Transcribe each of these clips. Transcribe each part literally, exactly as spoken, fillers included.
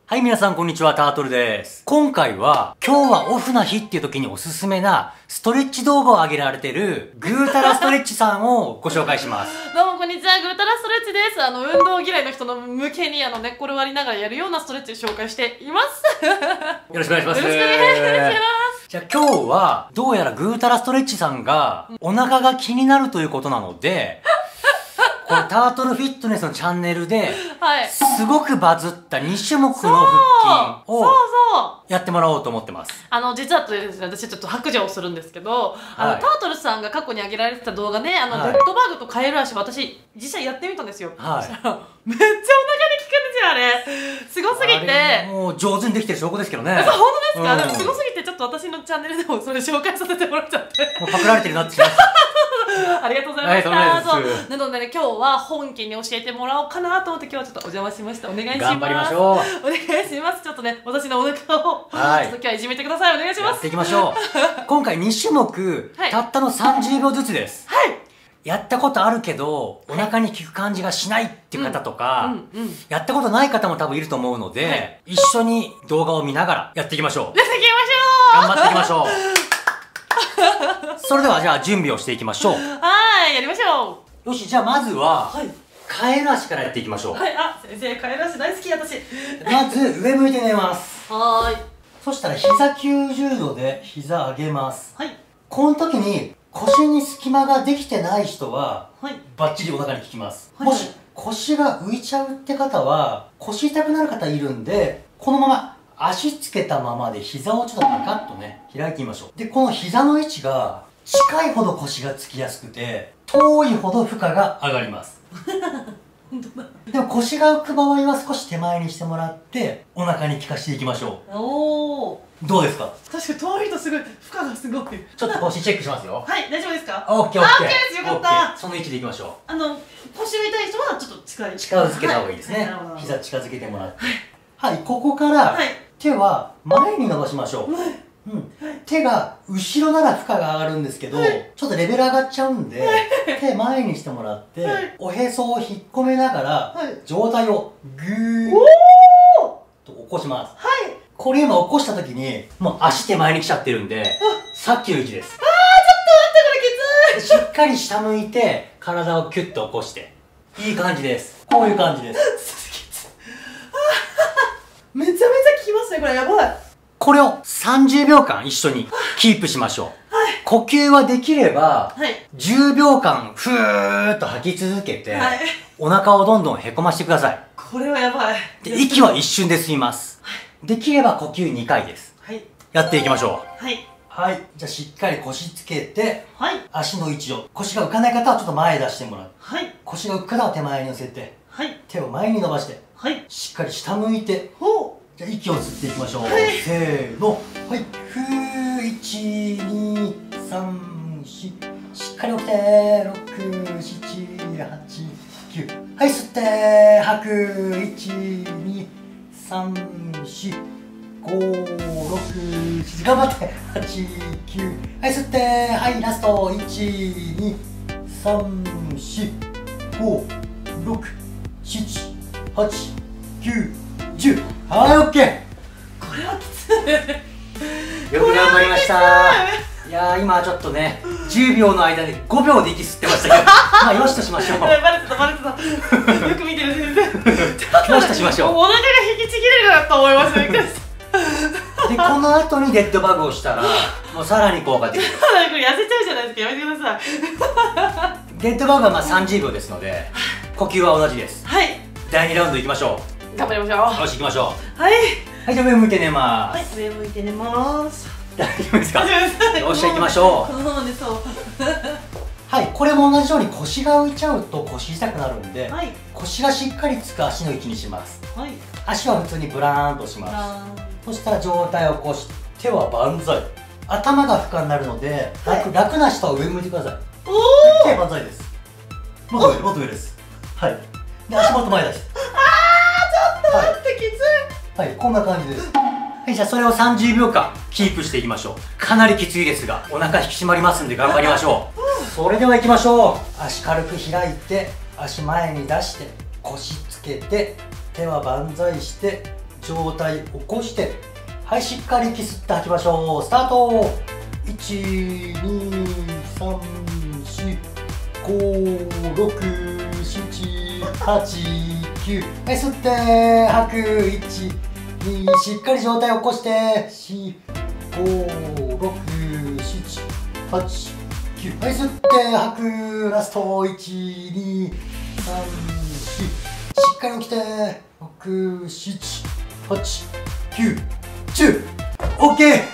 はい、皆さんこんにちは、タートルです。今回は、今日はオフな日っていう時におすすめな、ストレッチ動画を上げられてる、ぐーたらストレッチさんをご紹介します。 どうもこんにちは、ぐーたらストレッチです。あの、運動嫌いの人の向けに、あの、寝っ転がりながらやるようなストレッチを紹介しています。 よろしくお願いします。 よろしくお願いします。 じゃあ今日は、どうやらぐーたらストレッチさんが、お腹が気になるということなので、このタートルフィットネスのチャンネルで、 はい。 すごくバズったに種目の腹筋をそうそうやってもらおうと思ってます。 あの、実はですね、私ちょっと白状をするんですけど、あの、 はいタートルさんが過去に上げられてた動画ね、あの、 はいデッドバーグとカエル足、私、実際やってみたんですよ。 はいそしたらめっちゃお腹に効くんですよ、あれ。すごすぎあれて。 もう上手にできてる証拠ですけどね。 そう、本当ですか、 うんでもすごすぎて、ちょっと私のチャンネルでもそれ紹介させてもらっちゃって。 もうパクられてるなってきました。 ありがとうございました。 ありがとうございますそう。なのでね、今日は本家に教えてもらおうかなと思って、今日はちょっとお邪魔しました。お願いします。 頑張りましょう。 お願いします。ちょっとね、私のお腹を、 はいちょっと今日はいじめてください。お願いします。 やっていきましょう。今回に種目、 はいたったのさんじゅうびょうずつです。 はい。 やったことあるけど、お腹に効く感じがしないっていう方とか、 うん、うん。 やったことない方も多分いると思うので、 はい、 一緒に動画を見ながらやっていきましょう。 やっていきましょう。 頑張っていきましょう。それではじゃあ準備をしていきましょう。 はい、やりましょよし、じゃあまずは、 う。はい。 カエル足からやっていきましょう。 はい、あ、先生、カエル足大好き、私。 まず上向いて寝ます。 はーい。 そしたら膝きゅうじゅうどで膝上げます。 はい。 この時に腰に隙間ができてない人は、 はい。 バッチリお腹に効きます。 はいもし腰が浮いちゃうって方は、腰痛くなる方いるんで、このまま足つけたままで膝をちょっとパカッとね、開いてみましょう。で、この膝の位置が近いほど腰がつきやすくて、遠いほど負荷が上がります。 本当だ。 でも腰が浮く場合は少し手前にしてもらって、お腹に効かしていきましょおー。 う。どうですか？ 確かに遠いとすごい、負荷がすごい。 ちょっと腰チェックしますよ。 はい、大丈夫ですか？ オッケーオッケー。 あ、オッケーです。よかった。 オッケーその位置でいきましょう。 あの、腰が痛い人はちょっと近い。 近づけた方がいいですね。 はいなるほど膝近づけてもらって。はい、ここからはい。 手は前に伸ばしましょう。 前。 うん、手が後ろなら負荷が上がるんですけど、 はいちょっとレベル上がっちゃうんで、手前にしてもらって、 はいおへそを引っ込めながら、 はい上体をグーッおー。 と起こします。 はい。 これ今起こした時に、もう足手前に来ちゃってるんで、さっきの位置です。 あー、ちょっと待って、これきつい。 しっかり下向いて、体をキュッと起こして。いい感じです。こういう感じです。 めちゃめちゃ効きますね、これやばい。 これをさんじゅうびょうかん一緒にキープしましょう。呼吸はできれば、 はい。 じゅうびょうかんふーっと吐き続けて、 はい。 お腹をどんどんへこましてください。 これはやばい。 で、息は一瞬で吸います。できれば呼吸にかいです。 はい。 やっていきましょう。 はい。 はい。じゃあしっかり腰つけて、 はい。 足の位置を。腰が浮かない方はちょっと前へ出してもらう。 はい。 腰が浮く方は手前に乗せて、 はい。 手を前に伸ばして、 はい。 しっかり下向いて、 ほじゃあ息を吸っていきましょう。 はいせーの。はい。ふー、いち、に、さん、よん。しっかり起きて、ろく、なな、はち、きゅう。はい、吸って、吐く。いち、に、さん、よん、ご、ろく、なな。頑張って。はち、きゅう。はい、吸って、はい、ラスト。いち、に、さん、よん、ご、ろく、なな、はち、きゅう、じゅう。はい、オッケー。 これはきつい。 よく頑張りました。いやー、今ちょっとね、じゅうびょうの間にごびょうで息吸ってましたけど、まあ、よしとしましょう。 バレてた、バレてた。よく見てる先生。 よしとしましょう。 お腹が引きちぎれるなと思いました。びっくりした。 で、この後にデッドバグをしたら、もうさらに効果的です。 これ痩せちゃうじゃないですか。やめてください。 デッドバグはまあさんじゅうびょうですので、呼吸は同じです。 はい。 だいにラウンドいきましょ頑張りましょう。 う。よし、行きましょう。 はい。 はい、じゃあ上向いて寝まーはい、 す。 上向いて寝ます。 大丈夫ですか？ 大丈夫です。 よっしゃ、行きましょう。 このままでそう。 はい、これも同じように腰が浮いちゃうと腰痛くなるんで、 はい。 腰がしっかりつく足の位置にします。 はい。 足は普通にブラーンとします。 あそしたら上体を起こし、手は万歳。頭が負荷になるので、楽、楽な人は上向いてください。 ー。お手万歳です。もっと上、もっと上です。はい。で、足元前出して。 あー、ちょっと待って、きつい。 はい、こんな感じです。はい、じゃあそれをさんじゅうびょうかんキープしていきましょう。かなりきついですが、お腹引き締まりますんで頑張りましょう。それでは行きましょう。足軽く開いて、足前に出して、腰つけて、手は万歳して、 上体起こして、はい、しっかり息吸って吐きましょう。スタート。いち、に、さん、し、ご、ろく、なな、はち、きゅう。はい、吸って吐く。いち、に、しっかり上体起こして、よん、ご、ろく、なな、はち、きゅう。はい、吸って吐く。ラスト。いち、に、さん、し、しっかり起きて、ろく、なな、はち、きゅう、じゅう。オッケー。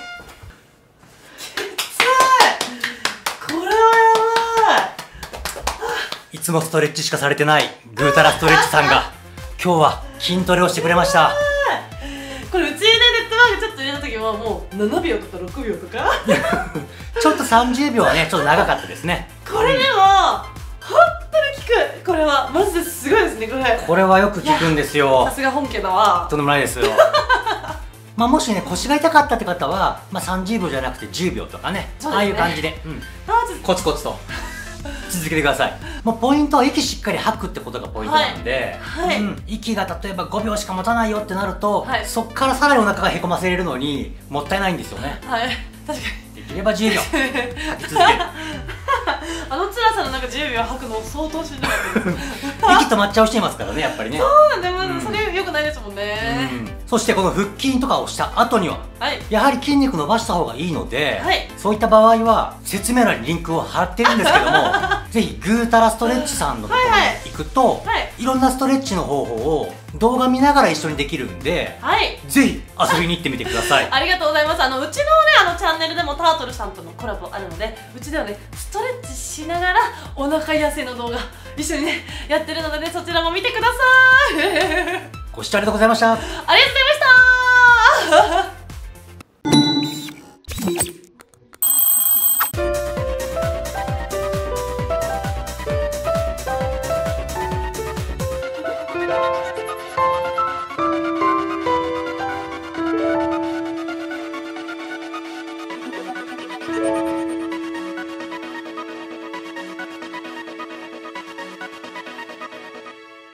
これはやばい。いつもストレッチしかされてないぐうたらストレッチさんが今日は筋トレをしてくれました。 これうちでネットワークちょっと入れた時はもうななびょうとかろくびょうとかちょっとさんじゅうびょうはねちょっと長かったですね。 これでも本当に効く。これはマジですごいですね。これこれはよく効くんですよ。 さすが本家だわ。 とんでもないですよまあもしね腰が痛かったって方は、まあ、さんじゅうびょうじゃなくてじゅうびょうとか ね, ねああいう感じで、うん、コツコツと続けてください。もうポイントは息しっかり吐くってことがポイントなんで、はいはい、うん、息が例えばごびょうしか持たないよってなると、はい、そっからさらにお腹がへこませれるのにもったいないんですよね。 はい、確かにできればじゅうびょう吐き続けるあの辛さの中じゅうびょう吐くの相当しんどかったです息止まっちゃう人いますからね、やっぱりね。 そうなんだ、うん、それ良くないですもんね、 うん、そしてこの腹筋とかをした後には、はい、やはり筋肉伸ばした方がいいので、はい、そういった場合は説明欄にリンクを貼ってるんですけどもぜひぐうたらストレッチさんのところに行くと、はいはい、いろんなストレッチの方法を動画見ながら一緒にできるんで、はい、ぜひ遊びに行ってみてくださいありがとうございます。あのうちのねあのチャンネルでもタートルさんとのコラボあるので、うちではねストレッチしながらお腹痩せの動画一緒にねやってるのでね、そちらも見てくださいご視聴ありがとうございました。ありがとうございました